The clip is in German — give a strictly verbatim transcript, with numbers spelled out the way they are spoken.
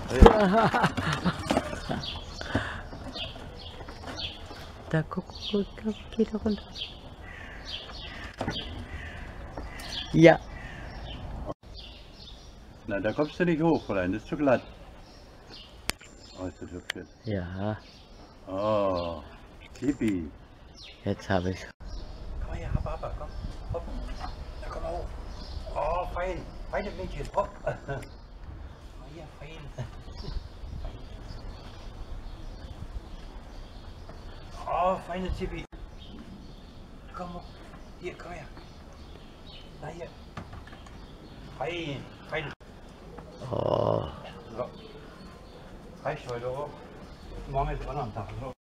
Da guck, guck, guck, geht er runter. Ja. Na, da kommst du nicht hoch, Fräulein, das ist zu glatt. Oh, ist das hübsch jetzt. Ja, Oh, Tippi. jetzt habe ich. Komm her, hopp, hopp, komm, hopp. Da komm mal hoch. Oh, fein, feine Mädchen, hopp. Oh, hier, fein. Oh, feine Tippi. Komm hoch. Hier, komm her. Na hier. Fein, fein. Oh. So. Reicht heute auch. Morgen ist auch noch ein Tag. So.